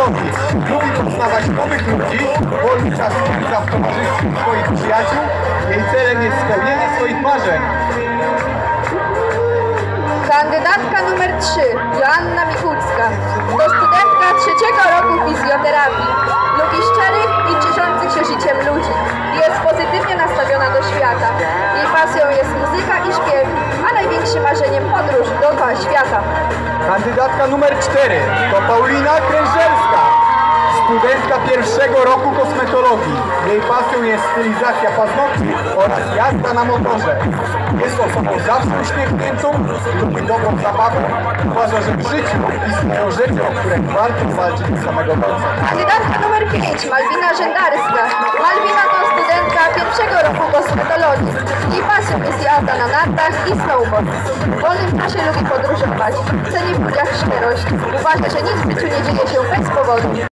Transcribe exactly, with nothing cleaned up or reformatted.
kosmetologii. Lubi poznawać nowych ludzi, woli czas spędza w towarzystwie swoich przyjaciół. Jej celem jest spełnienie swoich marzeń. Kandydatka numer trzy, Joanna Mikucka. To studentka trzeciego roku fizjoterapii. Lubi szczerych i cieszących się życiem ludzi. Jest pozytywnie nastawiona do świata. Jej pasją jest muzyka i śpiew, a największym marzeniem podróż dookoła świata. Kandydatka numer cztery to Paulina Krężelska, studentka pierwszego roku kosmetologii. Jej pasją jest stylizacja paznokci oraz jazda na motorze. Jest osobą zawsze uśmiechniętą, lubi dobrą zabawę. Uważa, że w życiu istnieją rzeczy, o które warto walczyć do samego końca. Kandydatka numer pięć, Malwina Rzędarska. Malwina to studentka pierwszego roku kosmetologii. Jej pasją jest jazda na nartach i snowboard. W wolnym czasie lubi podróżować. Ceni w ludziach szczerość. Uważa, że nic w życiu nie dzieje się bez powodu.